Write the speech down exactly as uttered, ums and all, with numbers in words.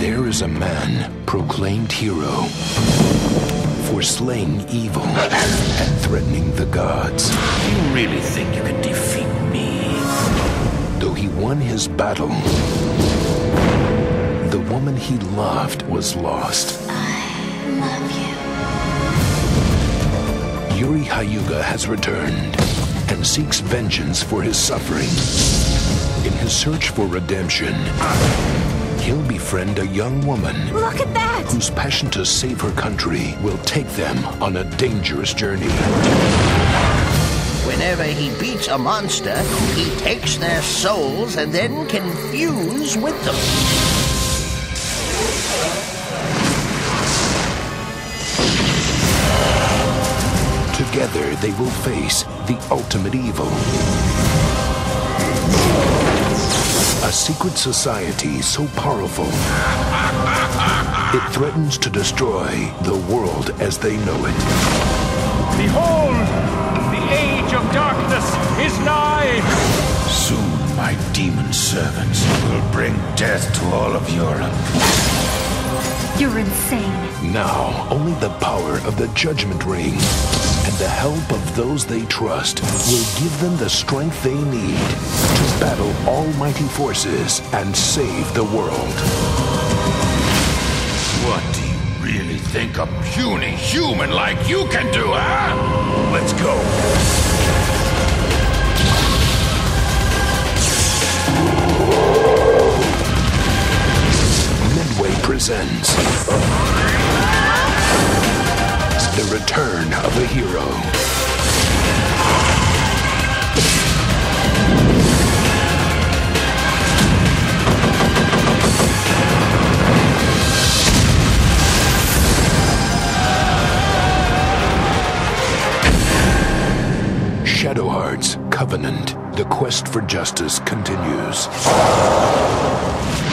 There is a man proclaimed hero for slaying evil and threatening the gods. You really think you can defeat me? Though he won his battle, the woman he loved was lost. I love you. Yuri Hyuga has returned and seeks vengeance for his suffering. In his search for redemption, he'll befriend a young woman. Look at that! Whose passion to save her country will take them on a dangerous journey. Whenever he beats a monster, he takes their souls and then can fuse with them. Together they will face the ultimate evil. A secret society so powerful, it threatens to destroy the world as they know it. Behold! The age of darkness is nigh! Soon my demon servants will bring death to all of Europe. You're insane. Now, only the power of the Judgment Ring and the help of those they trust will give them the strength they need to battle almighty forces and save the world. What do you really think a puny human like you can do, huh? Let's go. Midway presents the return of a hero. Shadow Hearts Covenant. The quest for justice continues.